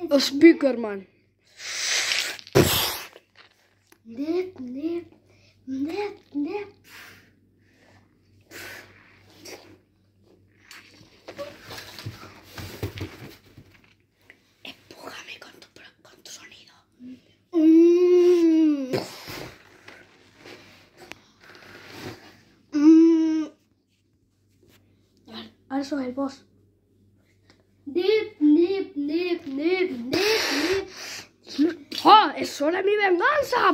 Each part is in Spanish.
Speakerman. Empújame con tu sonido. Ahora sos el boss. ¡Oh! ¡Es hora de mi venganza!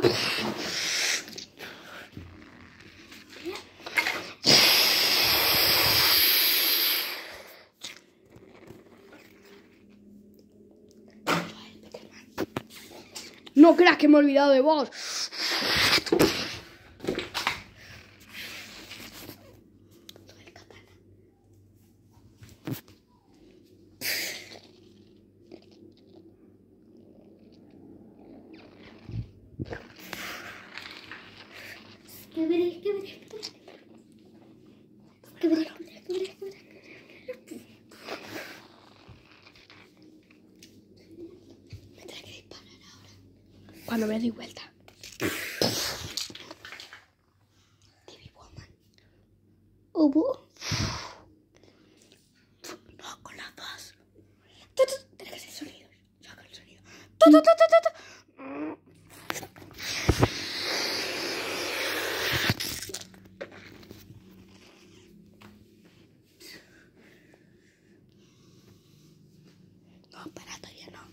No creas que me he olvidado de vos. Cuando me doy vuelta. TV Woman. ¿Hubo? No, con las dos. Tienes que hacer sonido. Saca el sonido. No, para todavía no.